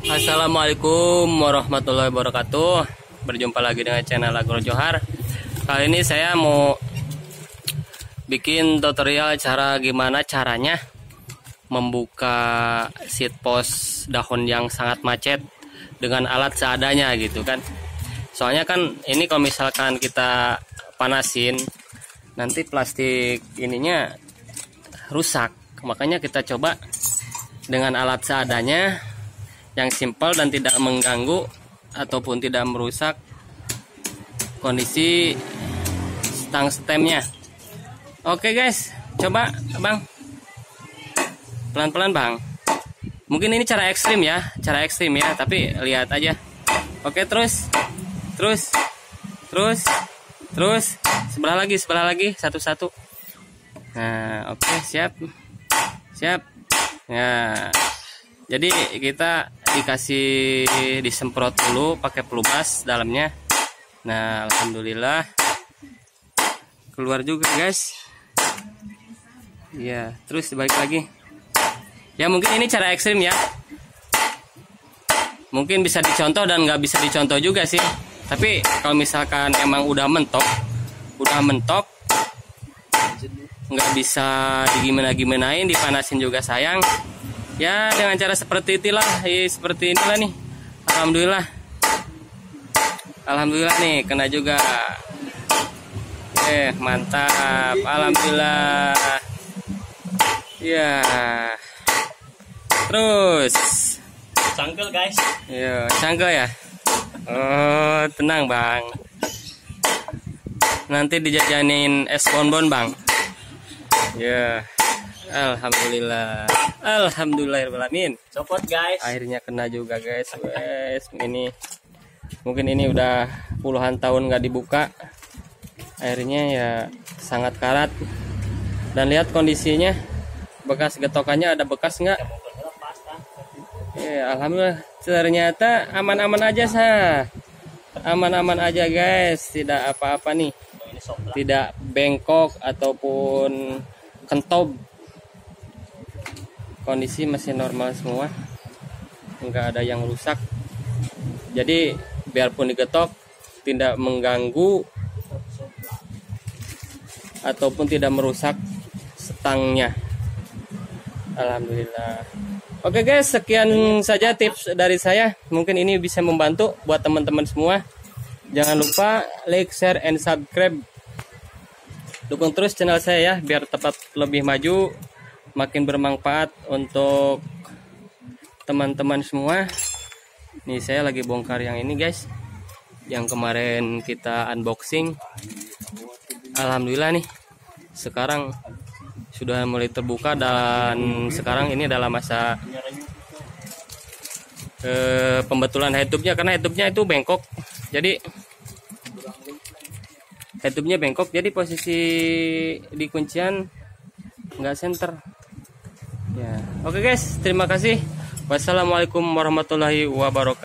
Assalamualaikum warahmatullahi wabarakatuh. Berjumpa lagi dengan channel Agro Johar. Kali ini saya mau bikin tutorial gimana caranya membuka seed post daun yang sangat macet dengan alat seadanya gitu kan. Soalnya kan ini kalau misalkan kita panasin nanti plastik ininya rusak. Makanya kita coba dengan alat seadanya yang simpel dan tidak mengganggu ataupun tidak merusak kondisi stang stemnya. Oke guys, coba bang, pelan-pelan bang. Mungkin ini cara ekstrim ya, tapi lihat aja. Oke, terus sebelah lagi satu-satu. Nah, oke, siap. Nah, jadi kita disemprot dulu pakai pelubas dalamnya. Nah, alhamdulillah keluar juga guys. Ya, terus dibalik lagi. Ya mungkin ini cara ekstrim ya. Mungkin bisa dicontoh dan nggak bisa dicontoh juga sih. Tapi kalau misalkan emang udah mentok, nggak bisa digimana-gimanain, dipanasin juga sayang. Ya dengan cara seperti inilah, seperti inilah nih. Alhamdulillah nih kena juga. Mantap, alhamdulillah. Ya. Terus cangkel guys. Ya, cangkel ya. Oh, tenang bang. Nanti dijajanin es bonbon bang. Ya. Alhamdulillahirrahmanirrahim. Copot guys. Akhirnya kena juga guys. Ini mungkin ini udah puluhan tahun nggak dibuka. Akhirnya ya sangat karat. Dan lihat kondisinya, bekas getokannya ada bekas nggak? Ya, alhamdulillah ternyata aman-aman aja aman-aman aja guys, tidak apa-apa nih, tidak bengkok ataupun kentob. Kondisi masih normal semua, nggak ada yang rusak. Jadi biarpun digetok tidak mengganggu ataupun tidak merusak stangnya. Alhamdulillah. Oke guys, sekian saja tips dari saya. Mungkin ini bisa membantu buat teman-teman semua. Jangan lupa like, share, and subscribe. Dukung terus channel saya ya, biar tetap lebih maju, makin bermanfaat untuk teman-teman semua. Nih saya lagi bongkar yang ini guys, yang kemarin kita unboxing. Alhamdulillah nih sekarang sudah mulai terbuka, dan sekarang ini adalah masa pembetulan head-tube-nya, karena head-tube-nya itu bengkok. Jadi head-tube-nya bengkok, jadi posisi di kuncian nggak center. Ya, oke guys, terima kasih. Wassalamualaikum warahmatullahi wabarakatuh.